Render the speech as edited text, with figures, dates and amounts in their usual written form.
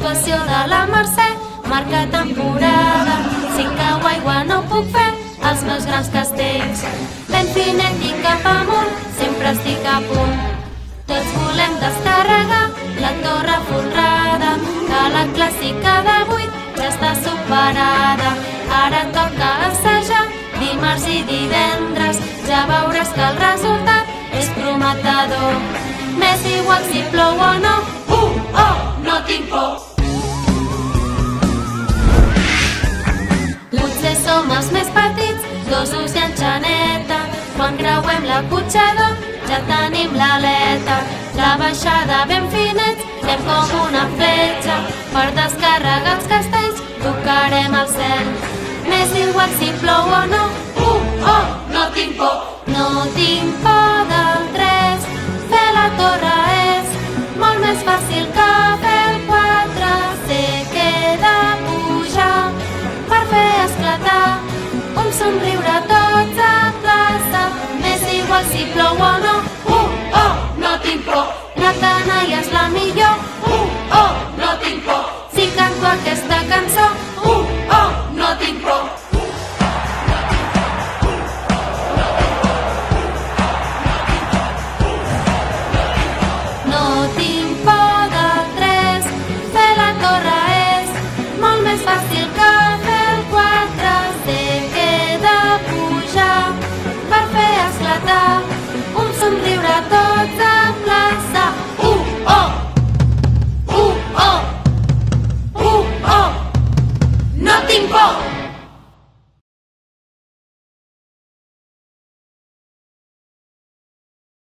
L'actuació de la Mercè marca temporada. Si cau aigua no puc fer els meus grans castells. Ben finet i cap amunt, sempre estic a punt. Tots volem descarregar la torre folrada, que la clàssica de 8 ja està superada. Ara toca assajar dimarts i divendres, ja veuràs que el resultat és prometedor. M'és igual si plou o no, no tinc por. Potser som els més petits, dosos i enxaneta. Quan creuem l'acotxador ja tenim l'aleta. La baixada ben finets, anem com una fletxa. Per descarregar els castells tocarem el cel. M'és igual si plou o no, no tinc por. No tinc por del 3, fer la torre és molt més fàcil que fer